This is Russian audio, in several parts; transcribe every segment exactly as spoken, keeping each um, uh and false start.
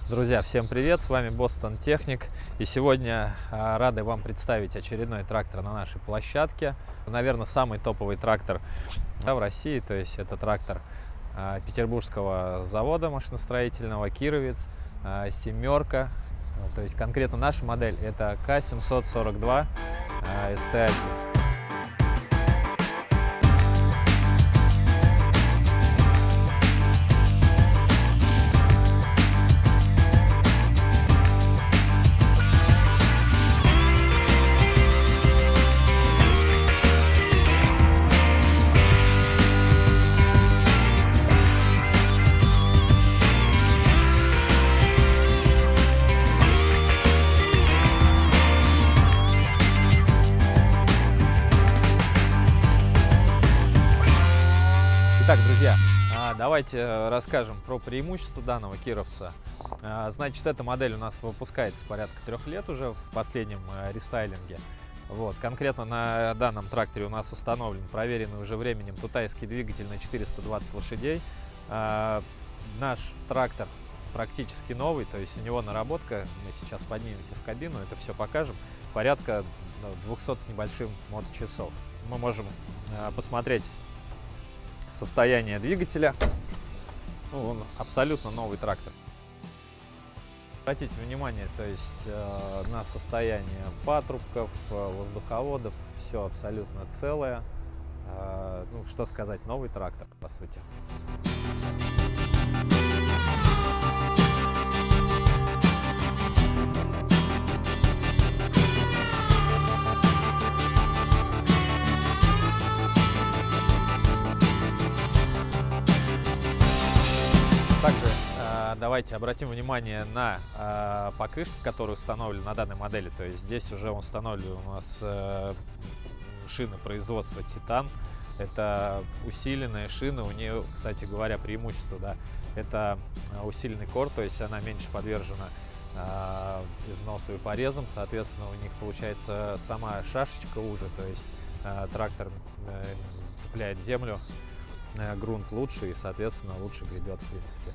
Друзья, всем привет! С вами Boston Техник, и сегодня а, рады вам представить очередной трактор на нашей площадке. Наверное, самый топовый трактор да, в России, то есть это трактор а, петербургского завода машиностроительного Кировец, а, семерка. То есть конкретно наша модель это К семьсот сорок два а, эс тэ один. Итак, друзья, давайте расскажем про преимущества данного кировца. Значит, эта модель у нас выпускается порядка трех лет уже в последнем рестайлинге. Вот. Конкретно на данном тракторе у нас установлен проверенный уже временем тутайский двигатель на четыреста двадцать лошадей. Наш трактор практически новый, то есть у него наработка, мы сейчас поднимемся в кабину, это все покажем, порядка двухсот с небольшим моточасов. Мы можем посмотреть состояние двигателя. Ну, он абсолютно новый трактор. Обратите внимание, то есть э, на состояние патрубков, э, воздуховодов, все абсолютно целое. Э, ну, что сказать, новый трактор, по сути. Также э, давайте обратим внимание на э, покрышки, которые установлены на данной модели. То есть здесь уже установлены у нас э, шины производства Титан. Это усиленная шина. У нее, кстати говоря, преимущество, да, это усиленный кор, то есть она меньше подвержена э, износу и порезам. Соответственно, у них получается сама шашечка уже, то есть э, трактор э, цепляет землю. Грунт лучше и, соответственно, лучше гребет, в принципе.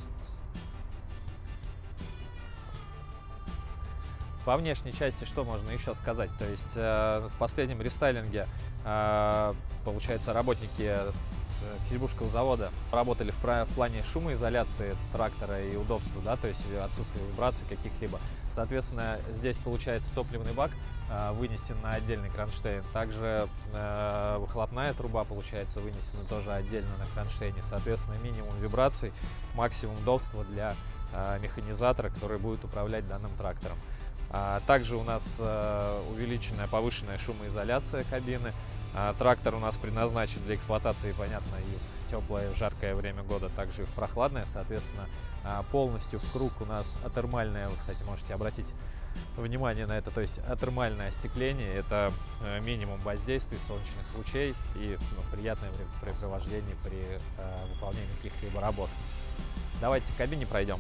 По внешней части что можно еще сказать? То есть э, в последнем рестайлинге, э, получается, работники Петербургского завода работали в, в плане шумоизоляции трактора и удобства, да, то есть отсутствие вибраций каких-либо. Соответственно, здесь получается топливный бак э, вынесен на отдельный кронштейн. Также э, выхлопная труба получается вынесена тоже отдельно на кронштейне. Соответственно, минимум вибраций, максимум удобства для э, механизатора, который будет управлять данным трактором. А также у нас э, увеличенная повышенная шумоизоляция кабины. А трактор у нас предназначен для эксплуатации, понятно, и в теплое, и в жаркое время года, также и в прохладное. Соответственно, полностью в круг у нас атермальное, вы, кстати, можете обратить внимание на это, то есть атермальное остекление, это минимум воздействия солнечных лучей и ну, приятное времяпрепровождение при э, выполнении каких-либо работ. Давайте к кабине пройдем.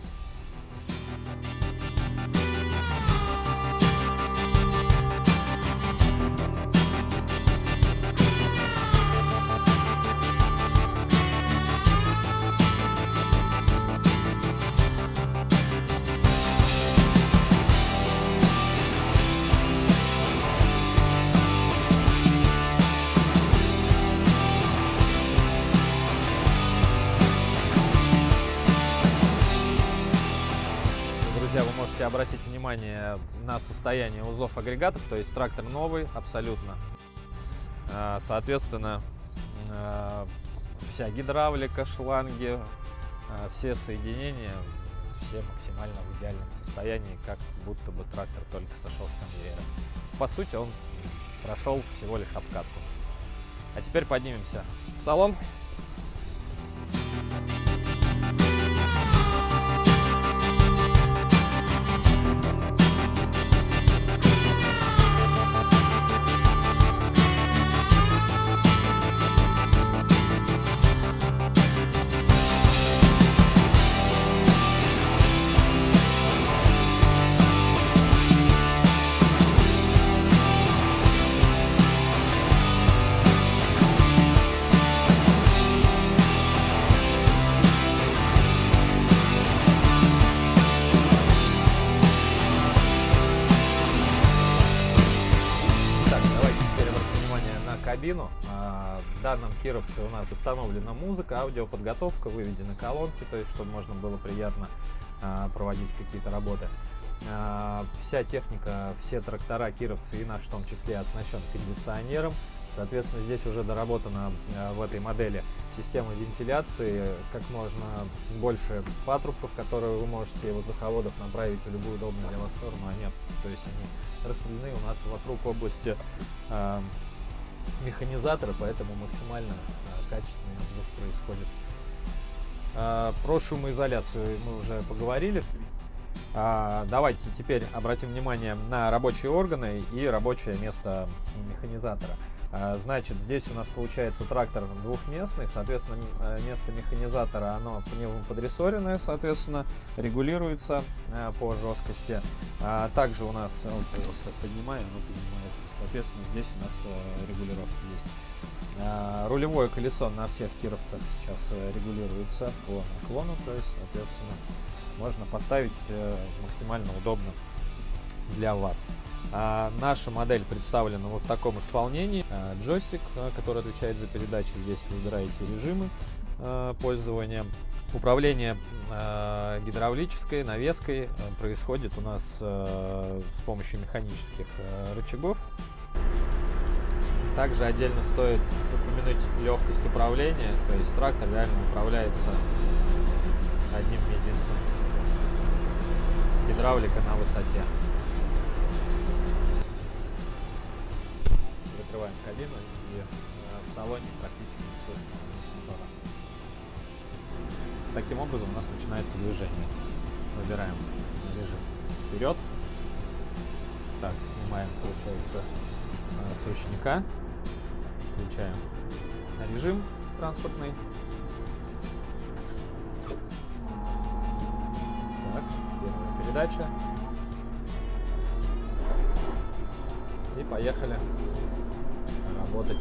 Вы можете обратить внимание на состояние узлов агрегатов, то есть трактор новый абсолютно. Соответственно, вся гидравлика, шланги, все соединения, все максимально в идеальном состоянии, как будто бы трактор только сошел с конвейера. По сути, он прошел всего лишь обкатку. А теперь поднимемся в салон. кабину. В данном Кировце у нас установлена музыка, аудиоподготовка, выведены колонки, то есть чтобы можно было приятно проводить какие-то работы. Вся техника, все трактора Кировцы и наш в том числе оснащен кондиционером. Соответственно, здесь уже доработана в этой модели система вентиляции, как можно больше патрубков, которые вы можете воздуховодов направить в любую удобную для вас сторону, а нет. То есть они распределены у нас вокруг области э, механизатора, поэтому максимально э, качественный звук происходит. Э, про шумоизоляцию мы уже поговорили. Э, давайте теперь обратим внимание на рабочие органы и рабочее место механизатора. Значит, здесь у нас получается трактор двухместный, соответственно, место механизатора, оно пневмоподрессоренное, соответственно, регулируется по жесткости. Также у нас, вот, я просто поднимаю, оно поднимается, соответственно, здесь у нас регулировки есть. Рулевое колесо на всех кировцах сейчас регулируется по наклону, то есть, соответственно, можно поставить максимально удобно для вас. А наша модель представлена вот в таком исполнении. А, джойстик, а, который отвечает за передачи. Здесь вы выбираете режимы а, пользования. Управление а, гидравлической навеской а, происходит у нас а, с помощью механических а, рычагов. Также отдельно стоит упомянуть легкость управления. То есть трактор реально управляется одним мизинцем. Гидравлика на высоте. Закрываем кабину, и э, в салоне практически не слышно мотора. Таким образом у нас начинается движение. Выбираем режим вперед. Так, снимаем, получается, э, с ручника. Включаем режим транспортный. Так, первая передача. И поехали работать.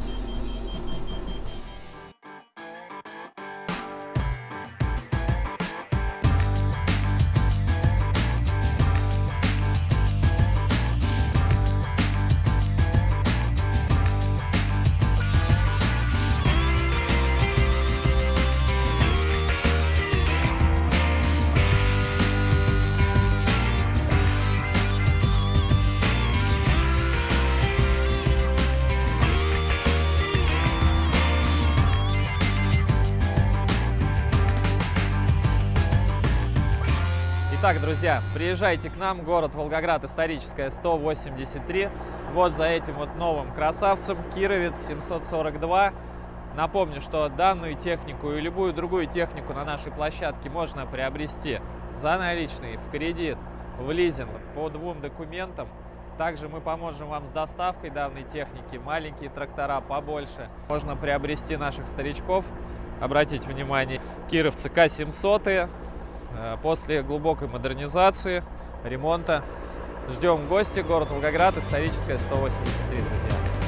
Итак, друзья, приезжайте к нам, город Волгоград, историческая, сто восемьдесят три. Вот за этим вот новым красавцем, Кировец семьсот сорок два. Напомню, что данную технику и любую другую технику на нашей площадке можно приобрести за наличные, в кредит, в лизинг, по двум документам. Также мы поможем вам с доставкой данной техники. Маленькие трактора побольше можно приобрести наших старичков. Обратите внимание, кировцы К семьсот. После глубокой модернизации, ремонта. Ждем в гости, город Волгоград, историческая, сто восемьдесят три, друзья.